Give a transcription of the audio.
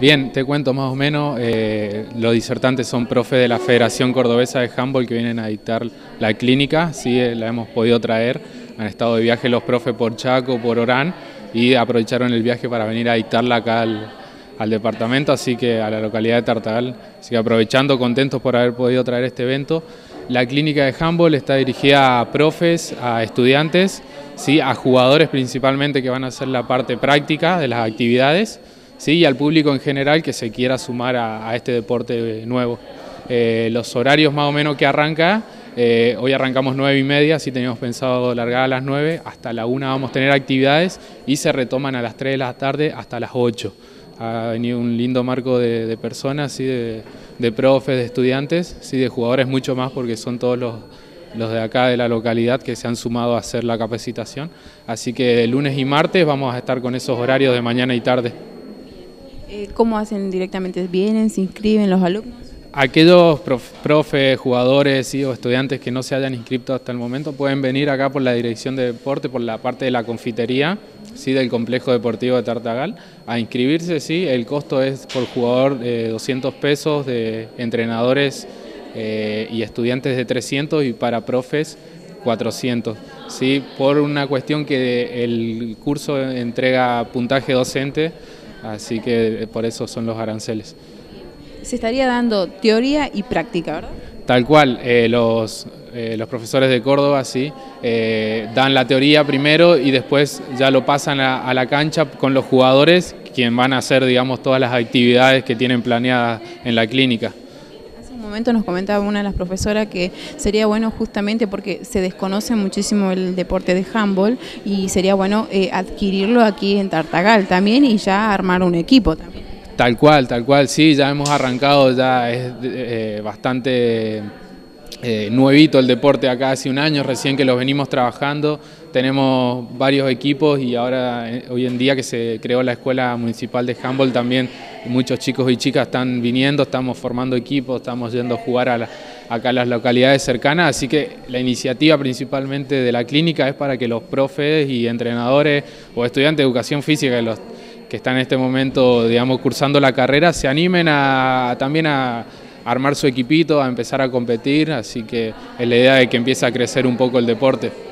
Bien, te cuento más o menos, los disertantes son profes de la Federación Cordobesa de Handball que vienen a dictar la clínica, sí, la hemos podido traer, han estado de viaje los profes por Chaco, por Orán y aprovecharon el viaje para venir a dictarla acá al departamento, así que a la localidad de Tartagal, así que aprovechando, contentos por haber podido traer este evento. La clínica de handball está dirigida a profes, a estudiantes, ¿sí? A jugadores principalmente que van a hacer la parte práctica de las actividades, ¿sí? Y al público en general que se quiera sumar a este deporte nuevo. Los horarios más o menos que arranca, hoy arrancamos 9:30, así teníamos pensado largar a las 9, hasta la 1 vamos a tener actividades y se retoman a las 3 de la tarde hasta las 8. Ha venido un lindo marco de personas, ¿sí? de profes, de estudiantes, ¿sí? De jugadores mucho más porque son todos los de acá de la localidad que se han sumado a hacer la capacitación. Así que lunes y martes vamos a estar con esos horarios de mañana y tarde. ¿Cómo hacen directamente? ¿Vienen, se inscriben los alumnos? Aquellos profes, jugadores, ¿sí? O estudiantes que no se hayan inscrito hasta el momento pueden venir acá por la dirección de deporte, por la parte de la confitería, ¿sí? Del complejo deportivo de Tartagal, a inscribirse. ¿Sí? El costo es por jugador 200 pesos, de entrenadores y estudiantes de 300 y para profes 400. ¿Sí? Por una cuestión que el curso entrega puntaje docente, así que por eso son los aranceles. Se estaría dando teoría y práctica, ¿verdad? Tal cual, los profesores de Córdoba sí, dan la teoría primero y después ya lo pasan a la cancha con los jugadores, quien van a hacer, digamos, todas las actividades que tienen planeadas en la clínica. Hace un momento nos comentaba una de las profesoras que sería bueno justamente porque se desconoce muchísimo el deporte de handball y sería bueno adquirirlo aquí en Tartagal también y ya armar un equipo también. Tal cual, sí, ya hemos arrancado, ya es bastante nuevito el deporte acá, hace un año recién que los venimos trabajando, tenemos varios equipos y ahora hoy en día que se creó la Escuela Municipal de Handball también muchos chicos y chicas están viniendo, estamos formando equipos, estamos yendo a jugar acá a las localidades cercanas, así que la iniciativa principalmente de la clínica es para que los profes y entrenadores o estudiantes de educación física que están en este momento, digamos, cursando la carrera, se animen también a armar su equipito, a empezar a competir, así que es la idea de que empiece a crecer un poco el deporte.